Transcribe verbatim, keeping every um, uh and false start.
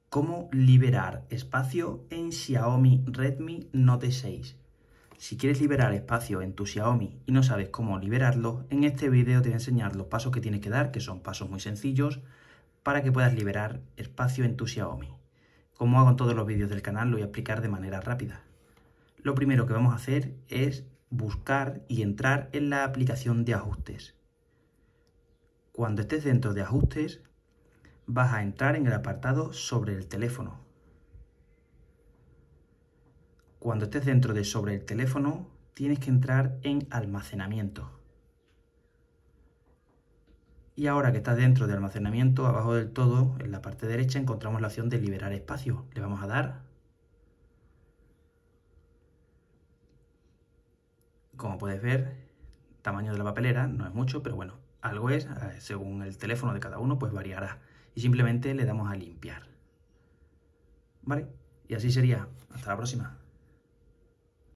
cómo liberar espacio en Xiaomi Redmi Note seis. Si quieres liberar espacio en tu Xiaomi y no sabes cómo liberarlo, en este vídeo te voy a enseñar los pasos que tienes que dar, que son pasos muy sencillos, para que puedas liberar espacio en tu Xiaomi. Como hago en todos los vídeos del canal, lo voy a explicar de manera rápida. Lo primero que vamos a hacer es buscar y entrar en la aplicación de ajustes. Cuando estés dentro de ajustes, vas a entrar en el apartado sobre el teléfono. Cuando estés dentro de sobre el teléfono, tienes que entrar en almacenamiento. Y ahora que estás dentro de almacenamiento, abajo del todo, en la parte derecha, encontramos la opción de liberar espacio. Le vamos a dar. Como puedes ver, tamaño de la papelera no es mucho, pero bueno, algo es, según el teléfono de cada uno, pues variará. Y simplemente le damos a limpiar. ¿Vale? Y así sería. Hasta la próxima.